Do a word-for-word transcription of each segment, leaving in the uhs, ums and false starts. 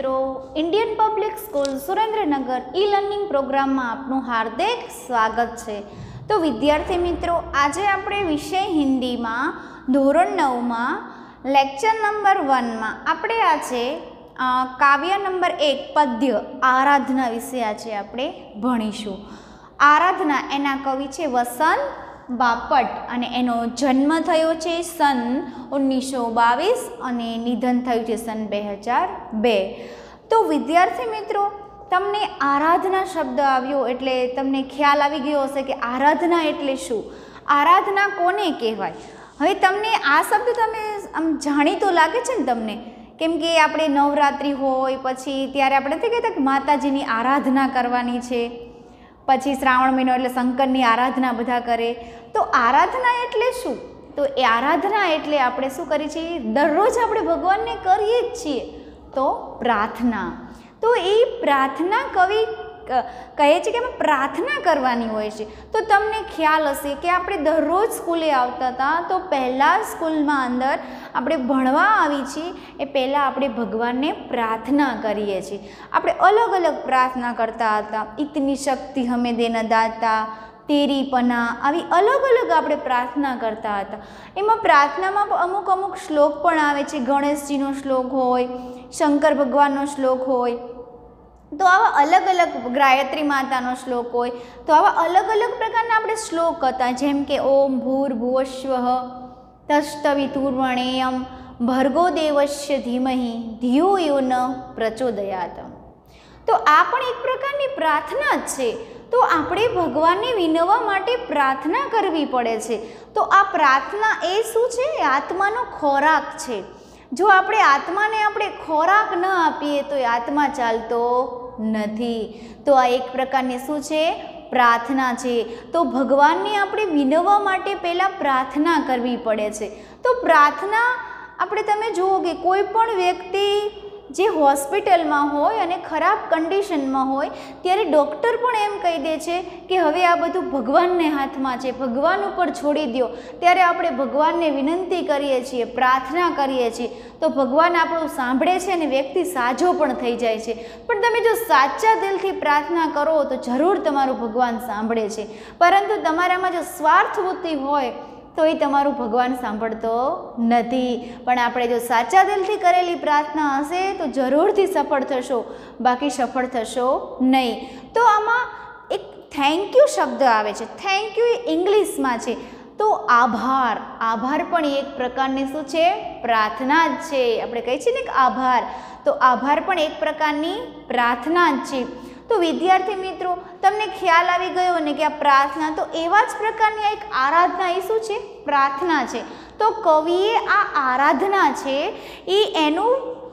मित्रों, Indian public school Surendranagar e learning programme में आपनु हार्दिक स्वागत है। तो विद्यार्थी मित्रों, आज आपणे विषय हिंदी में धोरण नौ में लेक्चर नंबर वन में आपणे आज काव्य नंबर एक पद्य आराधना विषय आज आपणे भणीशुं। आराधना एना कवि छे वसंत बापट अने एनो जन्म थयो छे सन ओगनीस सौ बावीस अने निधन थयुं छे सन बे हज़ार बे। तो विद्यार्थी मित्रों, तमने आराधना शब्द आव्यो एटले तमने ख्याल आवी गयो हशे कि आराधना एटले शुं, आराधना कोने कहेवाय। हवे तमने आ शब्द तमे आम जाणीतो लागे छे ने तमने, केम के आपणे नवरात्रि होय पछी त्यारे आपणे नथी कहेता कि माताजीनी आराधना करवानी छे, पछी श्रावण महीनो एटले शंकरनी आराधना बधा करे। तो आराधना एटले शुं? तो ए आराधना एटले आपणे शुं करीए छीए, दररोज आपणे भगवानने करीए ज छीए तो प्रार्थना। तो ए प्रार्थना कवि कहे छे कि प्रार्थना करवानी होय छे। तो तमने ख्याल हशे कि आपणे दररोज स्कूले आवता हता तो पहला स्कूलमां अंदर आपणे भणवा आवी छीए ए पहला आपणे भगवानने प्रार्थना करीए छीए। आपणे अलग अलग प्रार्थना करता हता, इतनी शक्ति हमें देना दाता, तेरी पना, आवी अलग अलग आपणे प्रार्थना करता हता। एमां प्रार्थनामां अमुक अमुक श्लोक पण आवे छे, गणेशजीनो श्लोक होय, शंकर भगवाननो श्लोक होय, तो आवा अलग अलग गायत्री मातानो श्लोक होय, तो आवा अलग अलग प्रकारना आपणे श्लोक हता, जेम के ओम भूर्भुवस्वः तत्सवितुर्वरेण्यं भर्गो देवस्य धीमहि धियो यो न प्रचोदयात्। तो आ पण एक प्रकारनी प्रार्थना ज छे। तो आपणे भगवानने विनववा माटे प्रार्थना करवी पड़े छे। तो आ प्रार्थना ए शुं छे? आत्मानो खोराक छे। जो आपणे आत्माने आपणे खोराक न आपीए तो आत्मा चालतो नथी। तो आ एक प्रकारनी शुं छे? प्रार्थना छे। तो भगवानने आपणे विनववा माटे पहेला प्रार्थना करवी पड़े छे। तो प्रार्थना आपणे तमे जुओ के कोई पण व्यक्ति जे होस्पिटल में होय अने खराब कंडीशन में होय त्यारे डॉक्टर पण एम कही दे छे कि हवे आ बधुं भगवानने हाथमां छे, भगवान उपर छोड़ी द्यो। त्यारे आपणे भगवानने विनंती करीए छीए, प्रार्थना करीए छीए तो भगवान आपणुं सांभळे छे अने व्यक्ति साजो पण थई जाय छे। पण तमे जो साचा दिलथी प्रार्थना करो तो जरूर तमारुं भगवान सांभळे छे। परंतु तमारामां जो स्वार्थ वृत्ति होय तो ये तमारू भगवान सांभळतो नथी। पण आपणे जो साचा दिलथी करेली प्रार्थना हशे तो जरूरथी सफल थशो, बाकी सफल थशो नहीं। तो आमां एक थैंक यू शब्द आवे छे, थैंक यू इंग्लिश में छे। तो आभार, आभार पण एक प्रकारनी शुं छे? प्रार्थना ज छे। आपणे कहीए छीए ने के आभार, तो आभार पण एक प्रकारनी प्रार्थना ज छे। तो विद्यार्थी मित्रों, तमने ख्याल आवी गयो ने कि आ प्रार्थना, तो एवा ज प्रकारनी एक आराधना ए शुं छे? प्रार्थना छे। तो कविए आ आराधना छे ए एनु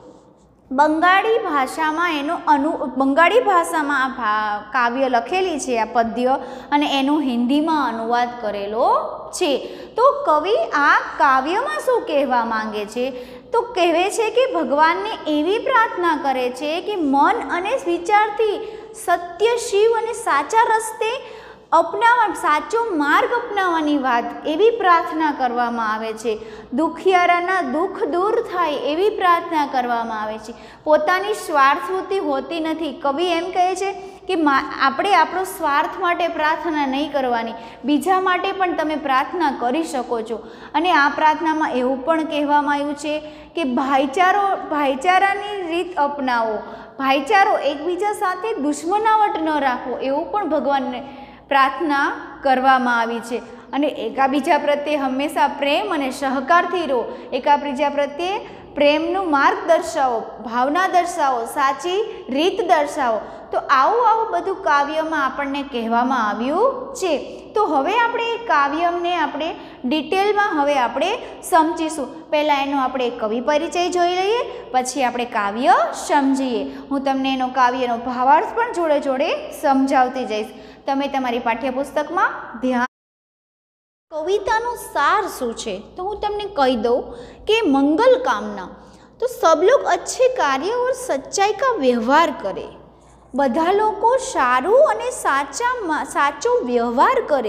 बंगाળી भाषामां एनो अनु बंगाળી भाषामां आ काव्य लखेली छे आ पद्य अने एनो हिंदीमां अनुवाद करेलो छे। तो कवि आ काव्यमां शुं कहेवा मांगे छे? तो कहे छे कि भगवान ने एवी प्रार्थना करे छे कि मन अने विचारथी सत्य शिव अने साचा रस्ते अपनावा, साचो मार्ग अपनावानी वात एवी प्रार्थना करवामां आवे छे। दुखियाराना दुख दूर थाय एवी प्रार्थना करवामां आवे छे। पोतानी स्वार्थवृत्ति होती नथी। कवि एम कहे छे कि आपणे आपणो स्वार्थ माटे प्रार्थना नहीं करवानी, बीजा माटे पण तमे प्रार्थना करी शको छो। अने आ प्रार्थनामां एवुं पण कहेवामां आव्युं छे कि भाईचारो भाईचारानी रीत अपनावो, भाईचारो एकबीजा साथे दुश्मनावट न राखो, एवुं पण भगवानने प्रार्थना करवामां आवी छे। अने एकाबीजा प्रत्ये हमेशा प्रेम अने सहकारथी रहो, एकाबीजा प्रत्ये प्रेमनुं मार्ग दर्शावो, भावना दर्शावो, साची रीत दर्शावो। तो आवुं आवुं बधुं काव्यमां आपणने कहेवामां आव्युं छे। तो हवे आपणे ए काव्यने आपणे डिटेलमां हवे आपणे समजीशुं। पहेला एनो आपणे कवि परिचय जोई लईए, पछी आपणे काव्य समजीए। हुं तमने एनो काव्यनो भावार्थ पण जोडे जोडे समजावती जईश। तमे तमारी पाठ्यपुस्तकमां ध्यान। कवितानो सार शुं छे तो हूँ तमने कही दऊँ कि मंगल कामना, तो सब लोग अच्छे कार्य और सच्चाई का व्यवहार करे, बधा लोको सारू अने साचा साचो व्यवहार करे,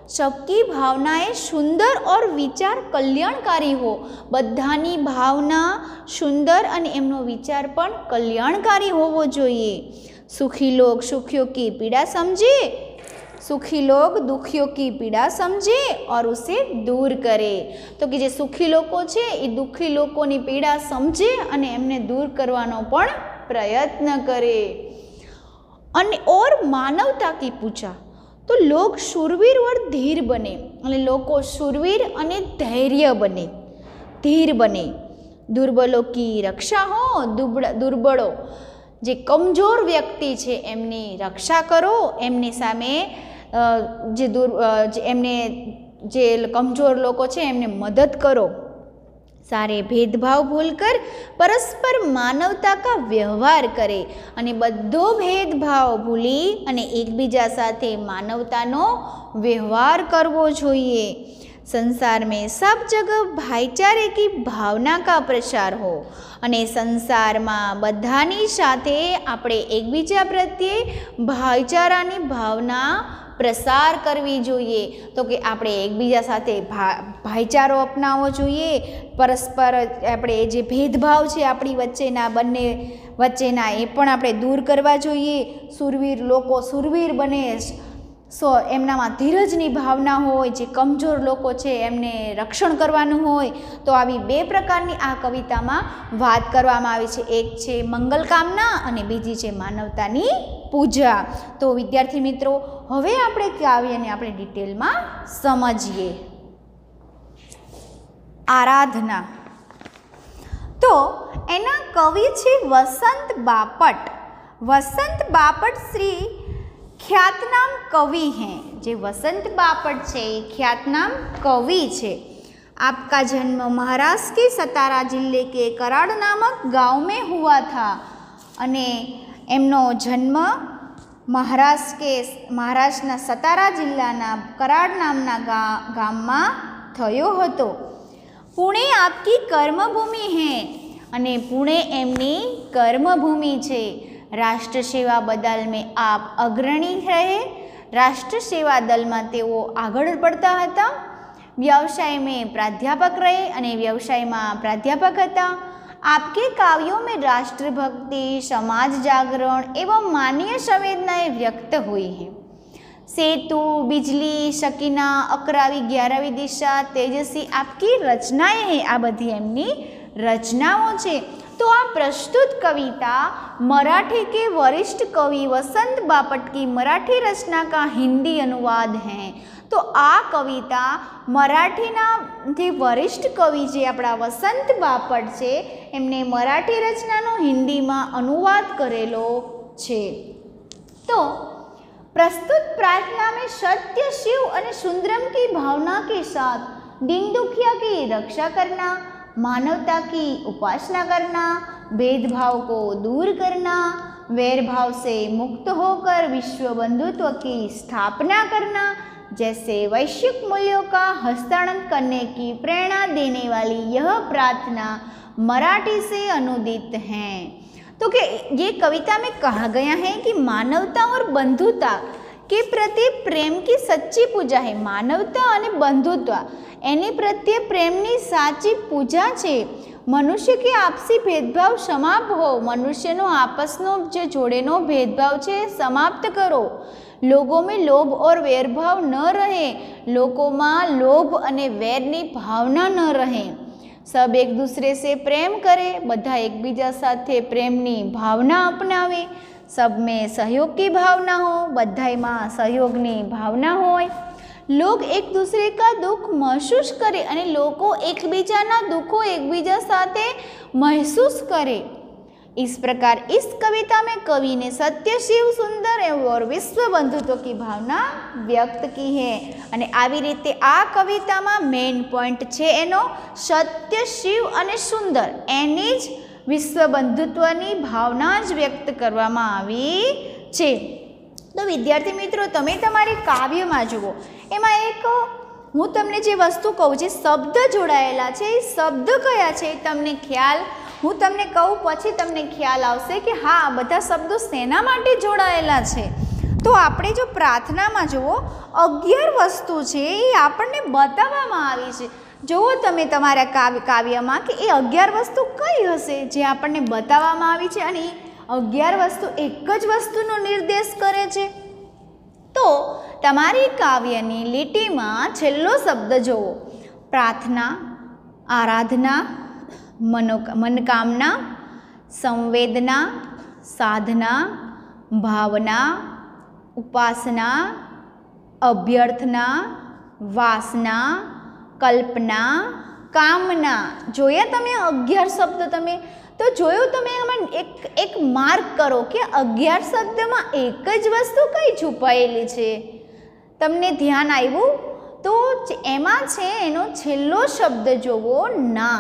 सबकी भावनाएं सुंदर और विचार कल्याणकारी हो। बधानी भावना सुंदर अने एमनो विचार पण कल्याणकारी होवो जोईए। सुखी लोग सुखियों की पीड़ा समझे, सुखी लोग दुखियों की पीड़ा समझे और उसे दूर करे। तो कि जे सुखी लोको छे ए दुखी लोकोनी पीड़ा समझे अने एमने दूर करवानो पण प्रयत्न करे। अने और मानवता की पूजा तो लोग शूरवीर और धीर बने अने लोको शूरवीर अने धैर्य बने, धीर बने। दुर्बलों की रक्षा हो, दुर्बलों जे कमजोर व्यक्ति छे एमनी रक्षा करो, एमनी सामे जे दूर जे एमने जे कमजोर लोको छे एमने मदद करो। सारे भेदभाव भूलकर परस्पर मानवता का व्यवहार करे अने बधो भेदभाव भूली अने एकबीजा साथे मानवतानो व्यवहार करवो जोईए। संसार में सब जगह भाईचारे की भावना का प्रसार हो अने संसार में बधानी साथे आपणे एकबीजा प्रत्ये भाईचारानी भावना प्रसार करवी जोईए। तो कि आपणे एकबीजा साथे भा भाईचारो अपनावવો જોઈએ। परस्पर આપણે જે भेदभाव છે આપણી વચ્ચેના બંને વચ્ચેના એ પણ આપણે दूर करवा જોઈએ। शूरवीर लोको शूरवीर बने, सो एमनामां धीरजनी भावना होय, जे कमजोर लोको छे एमने रक्षण करवानुं होय। तो आवी बे प्रकारनी आ कवितामां वात करवामां आवी छे। एक छे मंगल कामना अने बीजी छे मानवतानी पूजा। तो विद्यार्थी मित्रों हवे आपणे काव्यने आपणे डिटेलमां समजीए। आराधना तो एना कवि छे वसंत बापट। वसंत बापट श्री ख्यातनाम कवि हैं। जे वसंत बापट छे ख्यातनाम कवि छे। आपका जन्म महाराष्ट्र के सतारा जिले के कराड़ नामक गांव में हुआ था अने एमनो जन्म महाराष्ट्र के महाराष्ट्रना सतारा जिल्लाना कराड़ नामना गा गाममां थयो हतो। पुणे आपकी कर्मभूमि है अने पुणे एमनी कर्मभूमि छे। राष्ट्र सेवा बदल में आप अग्रणी रहे। राष्ट्र सेवा दल में तेओ आगळ बढ़ता हता। व्यवसाय में प्राध्यापक रहे अने व्यवसाय में प्राध्यापक हता। आपके काव्यों में राष्ट्रभक्ति, समाज जागरण एवं मानवीय संवेदनाएं व्यक्त हुई हैं। सेतु, बिजली, शकीना, अकरावी, ग्यारहवीं दिशा, तेजस्वी आपकी रचनाएं हैं। आ बधी एमनी रचनाओं छे। तो आ प्रस्तुत कविता मराठी के वरिष्ठ कवि वसंत बापट की मराठी रचना का हिंदी अनुवाद है। तो आ कविता मराठीना जे वरिष्ठ कवि जे आपणा वसंत बापट छे एमने मराठी रचनानो हिंदीमां अनुवाद करेलो छे। तो प्रस्तुत प्रार्थना में सत्य, शिव और सुंदरम की भावना के साथ दीन दुखिया की रक्षा करना, मानवता की उपासना करना, भेदभाव को दूर करना, वैरभाव से मुक्त होकर विश्व बंधुत्व की स्थापना करना जैसे वैश्विक मूल्यों का हस्तांतरण करने की प्रेरणा देने वाली यह प्रार्थना मराठी से अनुदित है। तो कि ये कविता में कहा गया है कि मानवता और बंधुता के प्रति प्रेम की सच्ची पूजा है। मानवता और बंधुत्व एनी प्रत्ये प्रेमनी साची पूजा छे। मनुष्य के आपसी भेदभाव समाप्त हो। मनुष्यनो आपसनो जे जोड़ेनो भेदभाव छे समाप्त करो। लोगों में लोभ और वैरभाव न रहे। लोगों में लोभ अने वैरनी भावना न रहे। सब एक दूसरे से प्रेम करे। बधा एकबीजा साथे प्रेमनी भावना अपनावे। सब में सहयोग की भावना हो। बधाई में सहयोगनी भावना होय। लोग एक दूसरे का दुख महसूस करे अने लोगों एकबीजाना दुखों एकबीजा साथे महसूस करे। इस प्रकार इस कविता में कवि ने सत्य, शिव, सुंदर और विश्व बंधुत्व की भावना व्यक्त की है। अने आवी रीते आ कविता में मेन पॉइंट छे एनो सत्य, शिव अने सुंदर एनी ज विश्व बंधुत्वनी भावना ज व्यक्त करवामां आवी छे। तो विद्यार्थी मित्रों तमे तमारी काव्यमां जुओ एमां एक हूँ तमने जे वस्तु कहूँ छे शब्द जोड़ायेला छे। शब्द कया छे तमने ख्याल हूँ तमने कहूँ पछी तमने ख्याल आवशे कि हाँ बधा शब्दों सेना माटे जोड़ायेला छे। તો આપણે જો પ્રાર્થનામાં જુઓ અગિયાર વસ્તુ છે એ આપણને બતાવવામાં આવી છે. જુઓ તમે તમારા કાવ્ય કાવ્યમાં કે એ અગિયાર વસ્તુ કઈ હશે જે આપણને બતાવવામાં આવી છે, અને એ અગિયાર વસ્તુ એક જ વસ્તુનો નિર્દેશ કરે છે. તો તમારી કાવ્યની લીટીમાં છેલ્લો શબ્દ જુઓ, પ્રાર્થના, આરાધના, મનો મનકામના, સંવેદના, સાધના, ભાવના, ઉપાસના, અભ્યર્થના, વાસના, કલ્પના, કામના. જોયા તમે અગિયાર શબ્દ? તમે તો જોયું તમે આમાં એક એક માર્ક કરો કે અગિયાર શબ્દમાં એક જ વસ્તુ કઈ છુપાયેલી છે. તમને ધ્યાન આવ્યું? તો એમાં છે એનો છેલ્લો શબ્દ જોવો, ના.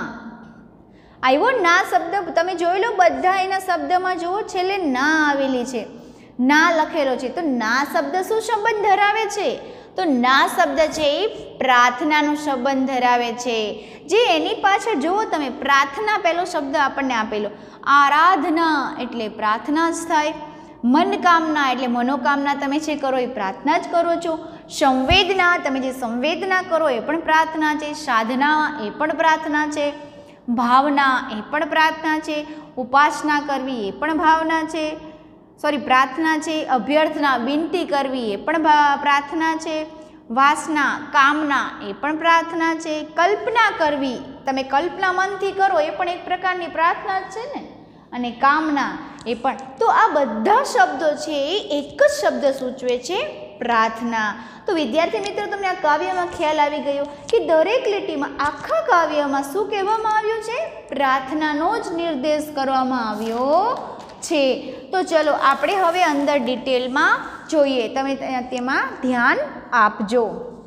આવ્યો ના શબ્દ? તમે જોઈ લો બધા એના શબ્દમાં જુઓ છેલ્લે ના આવેલી છે, ના લખેલો છે. તો ના શબ્દ શું સંબંધ ધરાવે છે? તો ના શબ્દ છે એ પ્રાર્થનાનો સંબંધ ધરાવે છે. જે એની પાછળ જુઓ તમે, પ્રાર્થના પહેલો શબ્દ આપણને આપેલો, આરાધના એટલે પ્રાર્થના જ થાય, મનકામના એટલે મનોકામના તમે જે કરો એ પ્રાર્થના જ કરો છો, સંવેદના તમે જે સંવેદના કરો એ પણ પ્રાર્થના છે, સાધના એ પણ પ્રાર્થના છે, ભાવના એ પણ પ્રાર્થના છે, ઉપાસના કરવી એ પણ ભાવના છે, સોરી પ્રાર્થના છે, અભ્યર્થના વિનંતી કરવી એ પણ પ્રાર્થના છે, વાસના કામના એ પણ પ્રાર્થના છે, કલ્પના કરવી તમે કલ્પના મનથી કરો એ પણ એક પ્રકારની પ્રાર્થના જ છે ને, અને કામના એ પણ. તો આ બધા શબ્દો છે એ એક જ શબ્દ સૂચવે છે, પ્રાર્થના. તો વિદ્યાર્થી મિત્રો, તમને આ કાવ્યમાં ખ્યાલ આવી ગયો કે દરેક લીટીમાં આખા કાવ્યમાં શું કહેવામાં આવ્યું છે? પ્રાર્થનાનો જ નિર્દેશ કરવામાં આવ્યો છે. તો ચલો આપણે હવે અંદર ડિટેલમાં જોઈએ, તમે તેમાં ધ્યાન આપજો.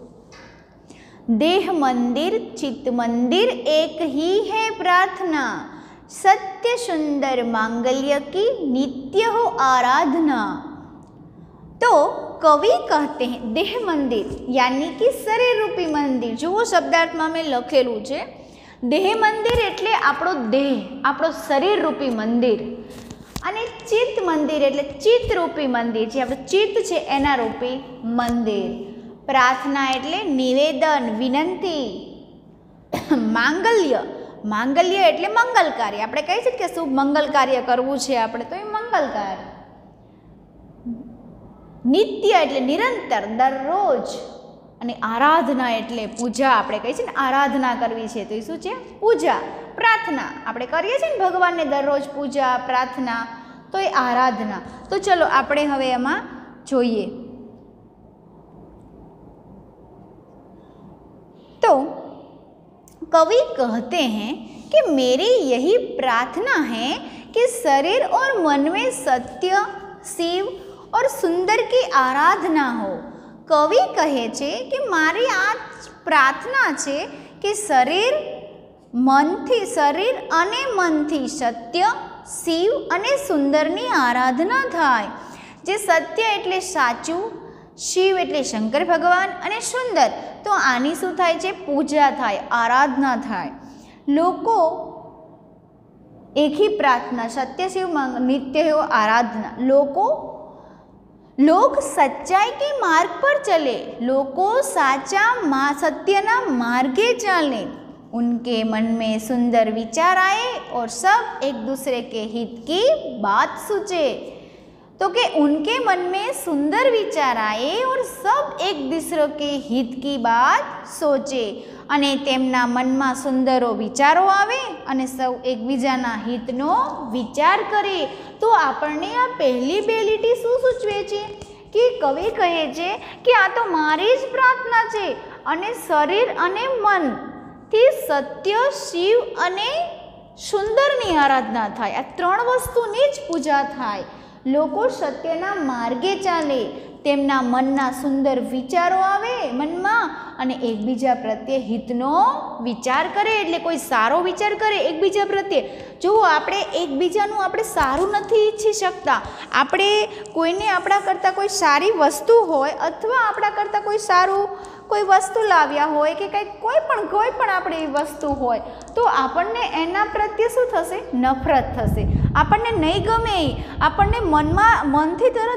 देह मंदिर चित्त मंदिर एक ही है प्रार्थना, सत्य सुंदर मांगल्य की नित्य हो आराधना. तो कवि कहते हैं देह मंदिर यानी कि शरीर रूपी मंदिर. जो शब्दार्थ में मैं लखेलू है, देह मंदिर एटले आपणो देह, आपणो शरीर रूपी मंदिर, અને ચિત્ત મંદિર એટલે ચિત્ત રૂપી મંદિર જે આપણું ચિત્ત છે એના રૂપી મંદિર. પ્રાર્થના એટલે નિવેદન, વિનંતી. માંગલ્ય, માંગલ્ય એટલે મંગલ કાર્ય. આપણે કહી શકીએ કે શુભ મંગલ કાર્ય કરવું છે આપણે, તો એ મંગલ કાર્ય. નિત્ય એટલે નિરંતર, દરરોજ. અને આરાધના એટલે પૂજા. આપણે કહીએ છીએ ને આરાધના કરવી છે, તો એ શું છે? પૂજા. પ્રાર્થના આપણે કરીએ છીએ ને ભગવાનને દરરોજ પૂજા પ્રાર્થના, તો એ આરાધના. તો ચલો આપણે હવે એમાં જોઈએ. तो कवि कहते हैं कि मेरी यही प्रार्थना है कि शरीर और मन में सत्य, शिव और सुंदर की आराधना हो. कवि कहे छे कि मारी आ प्रार्थना है कि शरीर मनथी शरीर अने मनथी सत्य, शिव अने सुंदरनी आराधना थाय. जे सत्य एटले साचुं, शिव एटले शंकर भगवान अने सुंदर तो आनी शुं थाय छे? पूजा थाय, आराधना थाय. लोको एक ही प्रार्थना, सत्य शिव नित्य हो आराधना. लोको लोग सच्चाई के मार्ग पर चले, लोको साचा मा सत्यना मार्गे चले, उनके मन में सुंदर विचार आए और सब एक दूसरे के हित की बात सोचे. तो कि उनके मन में सुंदर विचार आए और सब एक दूसरे के हित की बात सोचे, अने तेमना मन में सुंदरो विचारो आवे अने सौ एकबीजाना हितनो विचार करे. तो आपणे आ पहली बे લીટી શું સૂચવે છે કે કવિ કહે છે કે આ તો મારી જ પ્રાર્થના છે, અને શરીર અને મન થી સત્ય, શિવ અને સુંદરની આરાધના થાય. આ ત્રણ વસ્તુની જ પૂજા થાય. લોકો સત્યના માર્ગે ચાલે, તેમના મનના સુંદર વિચારો આવે મનમાં, અને એકબીજા પ્રત્યે હિતનો વિચાર કરે. એટલે કોઈ સારો વિચાર કરે એકબીજા પ્રત્યે. જુઓ, આપણે એકબીજાનું આપણે સારું નથી ઈચ્છી શકતા. આપણે કોઈને આપણા કરતાં કોઈ સારી વસ્તુ હોય અથવા આપણા કરતાં કોઈ સારું કોઈ વસ્તુ લાવ્યા હોય કે કંઈક કોઈ પણ કોઈ પણ આપણી વસ્તુ હોય, તો આપણને એના પ્રત્યે શું થશે? નફરત થશે. આપણને નહીં ગમે, આપણને મનમાં મનથી તરત આપણને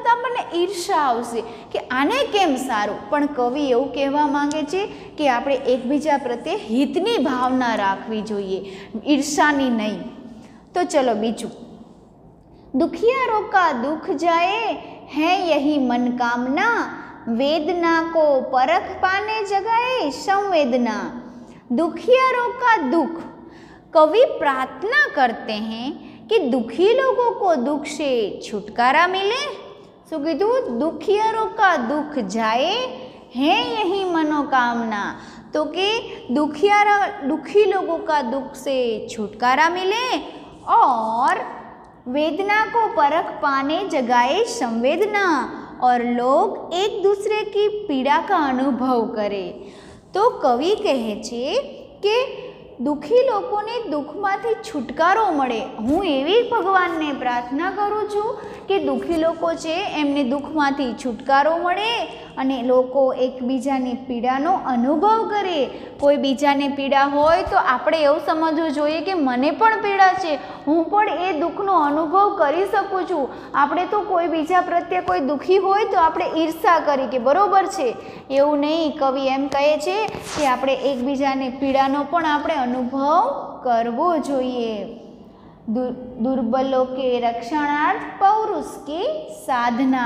ઈર્ષા આવશે કે આને કેમ સારું. પણ કવિ એવું કહેવા માંગે છે કે આપણે એકબીજા પ્રત્યે હિતની ભાવના રાખવી જોઈએ, ઈર્ષાની નહીં. તો ચલો બીજું, दुखियारों का दुख जाए है यही मन कामना, वेदना को परख पाने जगाए संवेदना. दुखियारों का दुख, कवि प्रार्थना करते हैं कि दुखी लोगों को दुख से छुटकारा मिले. શું કીધું? दुखियारों का दुख जाए है यही मनोकामना. तो कि दुखियारा दुखी लोगों का दुख से छुटकारा मिले और वेदना को परख पाने जगाए संवेदना, और लोग एक दूसरे की पीड़ा का अनुभव करें. तो कवि कहे छे कि दुखी लोकोने दुखमांथी छुटकारो मळे. हूँ एवी भगवानने प्रार्थना करूँ छूं कि दुखी लोको छे एमने दुखमांथी छुटकारो मळे अने लोको एकबीजानी पीड़ानो अनुभव करे. कोई बीजाने पीड़ा होय तो आपणे एवुं समजवुं जोईए कि मने पण पीड़ा छे, हूँ पण ए दुखनो अनुभव करी सकूं छूं. आपणे तो कोई बीजा प्रत्ये कोई दुखी होय तो आपणे ईर्षा करी के बरोबर छे, एवुं नहीं. कवि एम कहे छे कि आपणे एकबीजाने पीड़ानो पण आपणे अनुभव करवो जोईए. दुर्बलों के रक्षणार्थ पौरुष की साधना.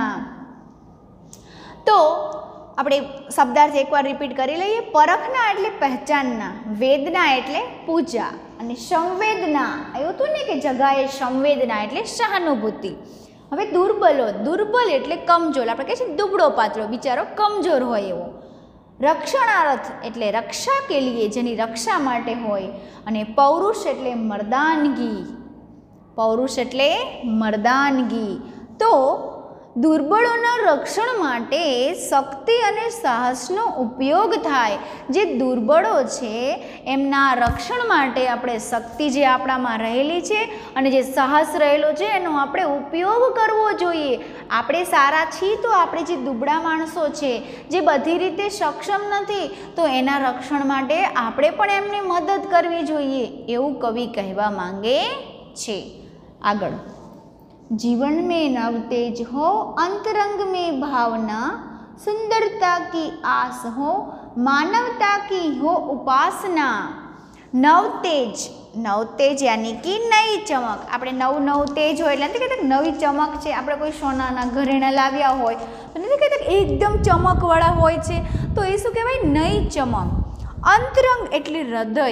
तो આપણે શબ્દાર્થ એકવાર રિપીટ કરી લઈએ. પરખના એટલે પહેચાનના, વેદના એટલે પૂજા, અને સંવેદના એવું હતું ને કે જગાએ સંવેદના એટલે સહાનુભૂતિ. હવે દુર્બલો, દુર્બલ એટલે કમજોર, આપણે કહીએ છીએ દુબળો પાતળો બિચારો કમજોર હોય એવો. રક્ષણાર્થ એટલે રક્ષા કે લીએ, જેની રક્ષા માટે હોય. અને પૌરુષ એટલે મર્દાનગી, પૌરુષ એટલે મર્દાનગી. તો દુર્બળોના રક્ષણ માટે શક્તિ અને સાહસનો ઉપયોગ થાય. જે દુર્બળો છે એમના રક્ષણ માટે આપણે શક્તિ જે આપણામાં રહેલી છે અને જે સાહસ રહેલો છે એનો આપણે ઉપયોગ કરવો જોઈએ. આપણે સારા છીએ તો આપણે જે દુબળા માણસો છે, જે બધી રીતે સક્ષમ નથી, તો એના રક્ષણ માટે આપણે પણ એમને મદદ કરવી જોઈએ, એવું કવિ કહેવા માંગે છે. આગળ, जीवन में नव तेज हो, अंतरंग में भावना, सुंदरता की आस हो, मानवता की हो उपासना. नव तेज, नव तेज यानी कि नई चमक. આપણે નવ નવ તેજ હોય એટલે નથી કહેતા નવી ચમક છે. આપણે કોઈ સોનાના ઘરેણા લાવ્યા હોય તો નથી કહેતા એકદમ ચમકવાળા હોય છે, તો એ શું કહેવાય? નઈ ચમક. અંતરંગ એટલે હૃદય,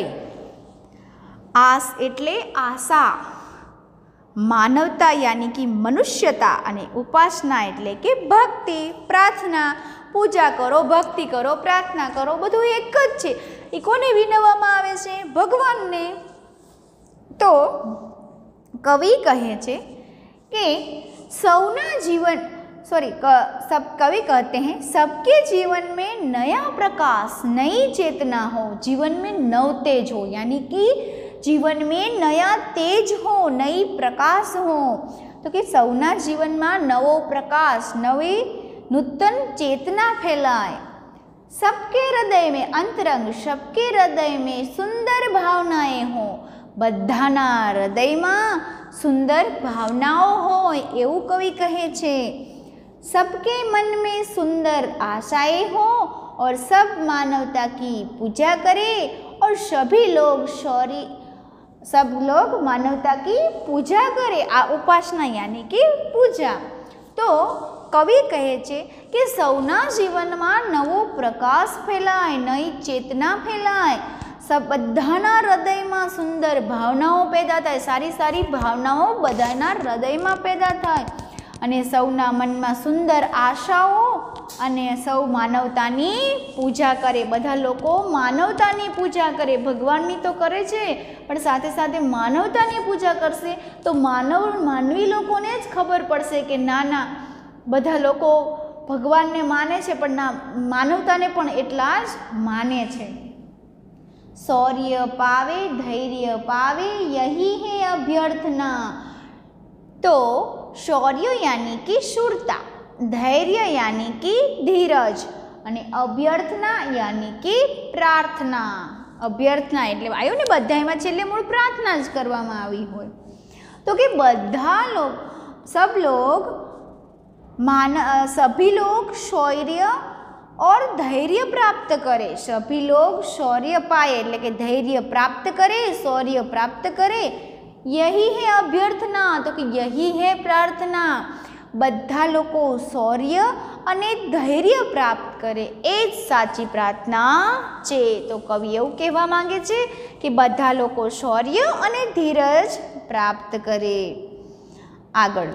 આસ એટલે આશા, માનવતા યાની કે મનુષ્યતા, અને ઉપાસના એટલે કે ભક્તિ, પ્રાર્થના. પૂજા કરો, ભક્તિ કરો, પ્રાર્થના કરો, બધું એક જ છે. એ કોને વિનવવામાં આવે છે? ભગવાનને. તો કવિ કહે છે કે સૌના જીવન सॉरी सब कवि कहते हैं सबके जीवन में नया प्रकाश, नई चेतना हो, जीवन में नव तेज हो, यानी कि जीवन में नया तेज हो, नई प्रकाश हो. तो कि सौना जीवन में नवो प्रकाश, नवी नूतन चेतना फैलाए. सबके हृदय में अंतरंग, सबके हृदय में सुंदर भावनाएं हो, बधाना हृदय में सुंदर भावनाओं हो, एवं कवि कहे छे. सबके मन में सुंदर आशाएं हो और सब मानवता की पूजा करें और सभी लोग शौर्य सब लोग मानवता की पूजा करें. आ उपासना यानी कि पूजा. तो कवि कहे छे कि सौना जीवन में नवो प्रकाश फैलाय, नई चेतना फैलाय, सब बधाना हृदय में सुंदर भावनाओं पैदा थाय, सारी सारी भावनाओं बधाना हृदय में पैदा थाय, અને સૌના મનમાં સુંદર આશાઓ, અને સૌ માનવતાની પૂજા કરે. બધા લોકો માનવતાની પૂજા કરે, ભગવાનની તો કરે છે પણ સાથે સાથે માનવતાની પૂજા કરશે તો માનવ માનવી લોકોને જ ખબર પડશે કે ના ના બધા લોકો ભગવાનને માને છે પણ ના માનવતાને પણ એટલા જ માને છે. શૌર્ય પાવે, ધૈર્ય પાવે, यही है अभ्यर्थना. तो शौर्य यानी कि शूरता, धैर्य यानी कि धीरज, અને અભ્યર્થના यानी कि प्रार्थना. અભ્યર્થના એટલે આવ્યું ને બધામાં છેલ્લે મૂળ પ્રાર્થના જ કરવામાં આવી હોય. તો કે બધા લોગ सब लोग मान सभी लोग शौर्य और धैर्य प्राप्त करे, सभी लोग शौर्य पाए એટલે કે धैर्य प्राप्त करे, शौर्य प्राप्त करे, यही है अभ्यर्थना, तो कि यही है प्रार्थना। બધા લોકો શૌર્ય અને ધૈર્ય પ્રાપ્ત કરે એ જ સાચી પ્રાર્થના છે। તો કવિ એવું કહેવા માંગે છે કે બધા લોકો શૌર્ય અને ધીરજ પ્રાપ્ત કરે। આગળ,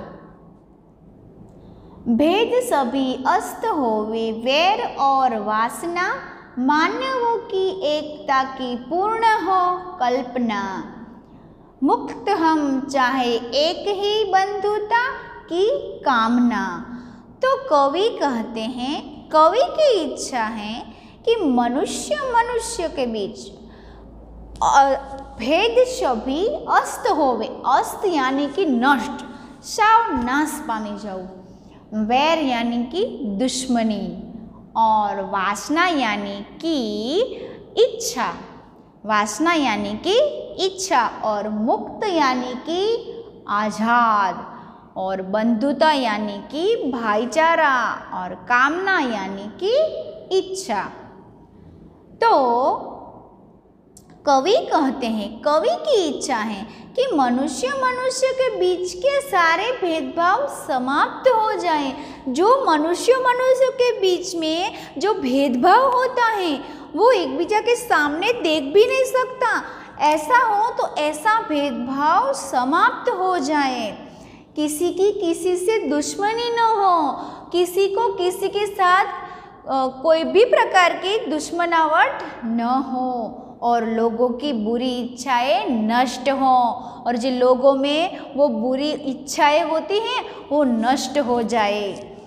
भेद सभी अस्त होवे वैर और वासना, मानवों की एकता की पूर्ण हो कल्पना, मुक्त हम चाहे एक ही बंधुता की कामना। तो कवि कहते हैं, कवि की इच्छा है कि मनुष्य मनुष्य के बीच भेद सभी अस्त होवे, अस्त यानी कि नष्ट, साव नाश पामी जाऊ, वैर यानी कि दुश्मनी, और वासना यानी कि इच्छा, वासना यानी कि इच्छा, और मुक्त यानी कि आज़ाद, और बंधुता यानी कि भाईचारा, और कामना यानी कि इच्छा। तो कवि कहते हैं, कवि की इच्छा है कि मनुष्य मनुष्य के बीच के सारे भेदभाव समाप्त हो जाएं। जो मनुष्य मनुष्य के बीच में जो भेदभाव होता है वो एक दूसरे के सामने देख भी नहीं सकता, ऐसा हो तो ऐसा भेदभाव समाप्त हो जाए। किसी की किसी से दुश्मनी न हो, किसी को किसी के साथ आ, कोई भी प्रकार की दुश्मनावट न हो, और लोगों की बुरी इच्छाएं नष्ट हों, और जो लोगों में वो बुरी इच्छाएं होती हैं वो नष्ट हो जाए,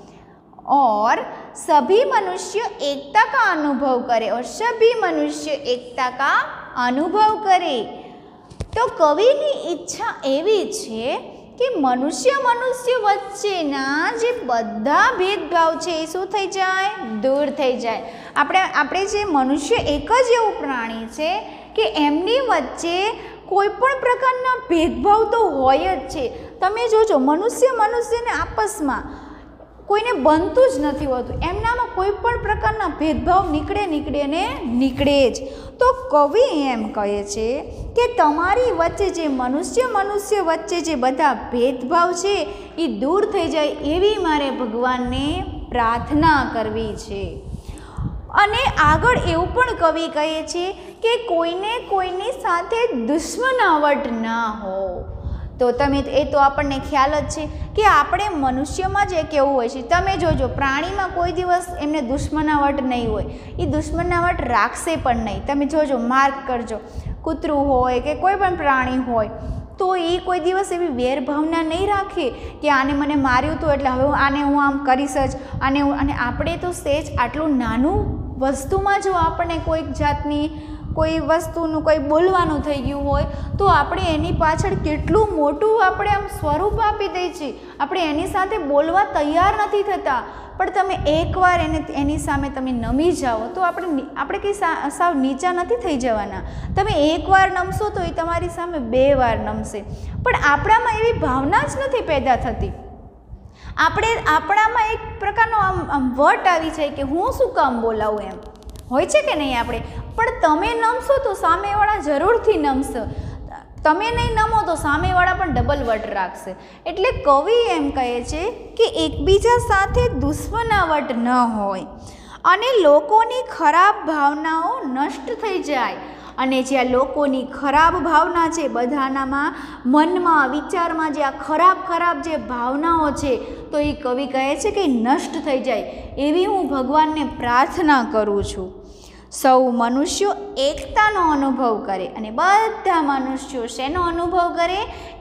और सभी मनुष्य एकता का अनुभव करें, और सभी मनुष्य एकता का अनुभव करें। तो कवि की इच्छा एवी छे कि मनुष्य मनुष्य वच्चेना जे बधा भेदभाव छे ए शुं थई जाए, दूर थई जाए। આપણે આપણે જે મનુષ્ય એક જ એવું પ્રાણી છે કે એમની વચ્ચે કોઈ પણ પ્રકારના ભેદભાવ તો હોય જ છે। તમે જોજો, મનુષ્ય મનુષ્યને આપસમાં કોઈને બનતું જ નથી હોતું, એમનામાં કોઈ પણ પ્રકારના ભેદભાવ નીકળે નીકળે ને નીકળે જ। તો કવિ એમ કહે છે કે તમારી વચ્ચે જે મનુષ્ય મનુષ્ય વચ્ચે જે બધા ભેદભાવ છે એ દૂર થઈ જાય એવી મારે ભગવાનને પ્રાર્થના કરવી છે। અને આગળ એવું પણ કવિ કહે છે કે કોઈને કોઈની સાથે દુશ્મનાવટ ના हो। તો તમે એ તો આપણને ખ્યાલ જ છે કે આપણે મનુષ્યમાં જ એક એવું હોય છે, તમે જોજો પ્રાણીમાં કોઈ દિવસ એમને દુશ્મનાવટ નહીં હોય, એ દુશ્મનાવટ રાખશે પણ નહીં। તમે જોજો, માર્ક કરજો, કૂતરું હોય કે કોઈ પણ પ્રાણી હોય તો એ કોઈ દિવસ એવી વેરભાવના નહીં રાખે કે આને મને માર્યું હતું એટલે હવે આને હું આમ કરીશ જ, આને હું, અને આપણે તો સેજ આટલું નાનું વસ્તુમાં જો આપણને કોઈક જાતની કોઈ વસ્તુનું કોઈ બોલવાનું થઈ ગયું હોય તો આપણે એની પાછળ કેટલું મોટું આપણે આમ સ્વરૂપ આપી દઈએ છીએ, આપણે એની સાથે બોલવા તૈયાર નથી થતા। પણ તમે એકવાર એને એની સામે તમે નમી જાઓ તો આપણે આપણે કંઈ સાવ નીચા નથી થઈ જવાના। તમે એકવાર નમશો તો એ તમારી સામે બે વાર નમશે, પણ આપણામાં એવી ભાવના જ નથી પેદા થતી। આપણે આપણામાં એક પ્રકારનો આમ આમ વટ આવી જાય કે હું શું કામ બોલાવું એમ હોય છે કે નહીં આપણે, પણ તમે નમશો તો સામેવાળા જરૂરથી નમશે, તમે નહીં નમો તો સામેવાળા પણ ડબલ વટ રાખશે। એટલે કવિ એમ કહે છે કે એકબીજા સાથે દુશ્મનાવટ ન હોય અને લોકોની ખરાબ ભાવનાઓ નષ્ટ થઈ જાય, અને જ્યાં લોકોની ખરાબ ભાવના છે, બધાનામાં મનમાં વિચારમાં જે આ ખરાબ ખરાબ જે ભાવનાઓ છે તો એ કવિ કહે છે કે નષ્ટ થઈ જાય એવી હું ભગવાનને પ્રાર્થના કરું છું। સૌ મનુષ્યો એકતાનો અનુભવ કરે, અને બધા મનુષ્યો શેનો અનુભવ કરે?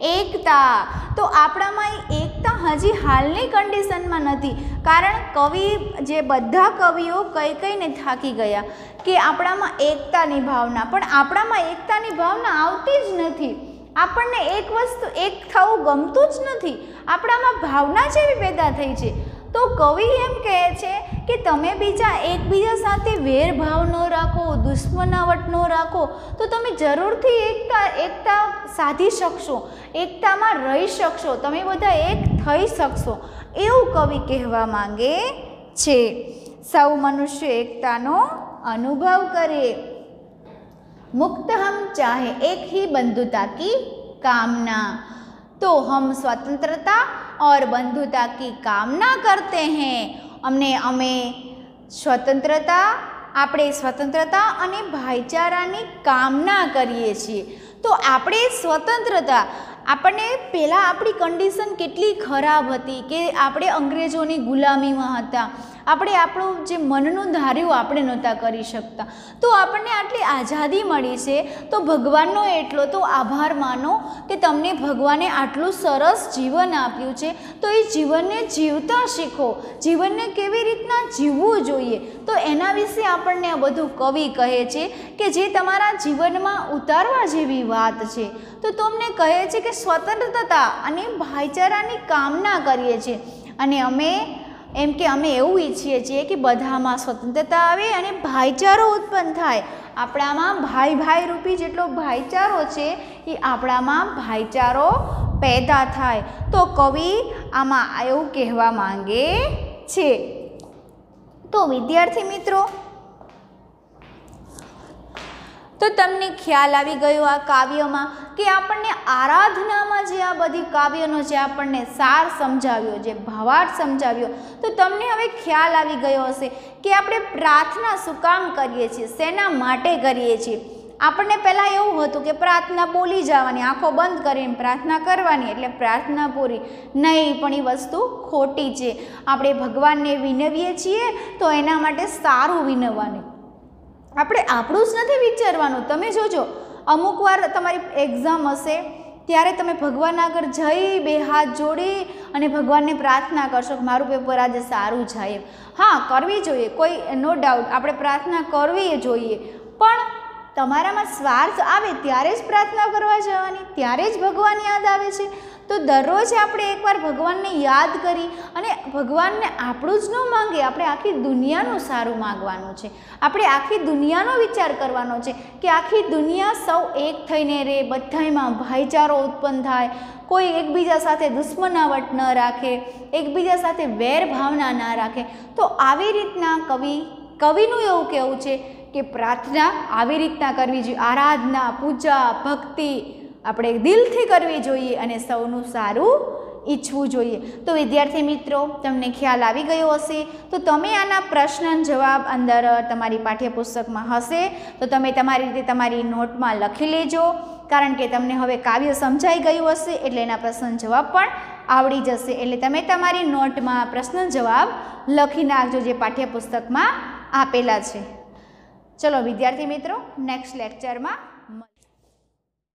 એકતા। તો આપણામાં એ એકતા હજી હાલની કન્ડિશનમાં નથી, કારણ કવિ જે બધા કવિઓ કઈ કઈને થાકી ગયા કે આપણામાં એકતાની ભાવના, પણ આપણામાં એકતાની ભાવના આવતી જ નથી। આપણને એક વસ્તુ એક થવું ગમતું જ નથી, આપણામાં ભાવના જ એવી પેદા થઈ છે। તો કવિ એમ કહે છે કે તમે બીજા એકબીજા સાથે વેરભાવ ન રાખો, દુશ્મનાવટ ન રાખો, તો તમે જરૂરથી એકતા એકતા સાધી શકશો, એકતામાં રહી શકશો, તમે બધા એક થઈ શકશો। એવું કવિ કહેવા માંગે છે। સૌ મનુષ્ય એકતાનો અનુભવ કરે, मुक्त हम चाहे एक ही बंधुता की कामना। तो हम स्वतंत्रता और बंधुता की कामना करते हैं। अमने अमे स्वतंत्रता આપણે સ્વતંત્રતા અને ભાઈચારાની કામના કરીએ છીએ। તો આપણે સ્વતંત્રતા, આપણને પહેલાં આપણી કન્ડિશન કેટલી ખરાબ હતી કે આપણે અંગ્રેજોની ગુલામીમાં હતા, આપણે આપણું જે મનનું ધાર્યું આપણે નહોતા કરી શકતા। તો આપણને આટલી આઝાદી મળી છે તો ભગવાનનો એટલો તો આભાર માનો કે તમને ભગવાને આટલું સરસ જીવન આપ્યું છે, તો એ જીવનને જીવતા શીખો, જીવનને કેવી રીતના જીવવું જોઈએ। તો એના વિશે આપણને આ બધું કવિ કહે છે કે જે તમારા જીવનમાં ઉતારવા જેવી વાત છે। તો તમને કહે છે કે સ્વતંત્રતા અને ભાઈચારાની કામના કરીએ છીએ, અને અમે એમ કે અમે એવું ઈચ્છીએ છીએ કે બધામાં સ્વતંત્રતા આવે અને ભાઈચારો ઉત્પન્ન થાય। આપણામાં ભાઈ ભાઈ રૂપી જેટલો ભાઈચારો છે એ આપણામાં ભાઈચારો પેદા થાય। તો કવિ આમાં એવું કહેવા માંગે છે। તો વિદ્યાર્થી મિત્રો, તો તમને ખ્યાલ આવી ગયો આ કાવ્યમાં કે આપણને આરાધનામાં જે આ બધી કાવ્યનો જે આપણને સાર સમજાવ્યો, જે ભાવાર્થ સમજાવ્યો, તો તમને હવે ખ્યાલ આવી ગયો હશે કે આપણે પ્રાર્થના શું કામ કરીએ છીએ, શેના માટે કરીએ છીએ। આપણને પહેલાં એવું હતું કે પ્રાર્થના બોલી જવાની, આંખો બંધ કરીને પ્રાર્થના કરવાની એટલે પ્રાર્થના પૂરી। નહીં, પણ એ વસ્તુ ખોટી છે। આપણે ભગવાનને વિનવીએ છીએ તો એના માટે સારું વિનવવાનું, આપણે આપણું જ નથી વિચારવાનું। તમે જોજો, અમુક વાર તમારી એક્ઝામ હશે ત્યારે તમે ભગવાન આગળ જઈ બે હાથ જોડી અને ભગવાનને પ્રાર્થના કરશો કે મારું પેપર આજે સારું જાય। હા, કરવી જોઈએ, કોઈ નો ડાઉટ, આપણે પ્રાર્થના કરવી જોઈએ, પણ તમારામાં સ્વાર્થ આવે ત્યારે જ પ્રાર્થના કરવા જવાની, ત્યારે જ ભગવાન યાદ આવે છે। તો દરરોજ આપણે એકવાર ભગવાનને યાદ કરી અને ભગવાનને આપણું જ ન માંગે, આપણે આખી દુનિયાનું સારું માગવાનું છે। આપણે આખી દુનિયાનો વિચાર કરવાનો છે કે આખી દુનિયા સૌ એક થઈને રહે, બધામાં ભાઈચારો ઉત્પન્ન થાય, કોઈ એકબીજા સાથે દુશ્મનાવટ ન રાખે, એકબીજા સાથે વેર ભાવના ના રાખે। તો આવી રીતના કવિ કવિનું એવું કહેવું છે કે પ્રાર્થના આવી રીતના કરવી જોઈએ, આરાધના, પૂજા, ભક્તિ આપણે દિલથી કરવી જોઈએ અને સૌનું સારું ઈચ્છવું જોઈએ। તો વિદ્યાર્થી મિત્રો, તમને ખ્યાલ આવી ગયો હશે, તો તમે આના પ્રશ્ન જવાબ અંદર તમારી પાઠ્યપુસ્તકમાં હશે તો તમે તમારી રીતે તમારી નોટમાં લખી લેજો, કારણ કે તમને હવે કાવ્ય સમજાઈ ગયું હશે એટલે એના પ્રશ્ન જવાબ પણ આવડી જશે। એટલે તમે તમારી નોટમાં પ્રશ્ન જવાબ લખી નાખજો જે પાઠ્યપુસ્તકમાં આપેલા છે। ચલો વિદ્યાર્થી મિત્રો, નેક્સ્ટ લેક્ચરમાં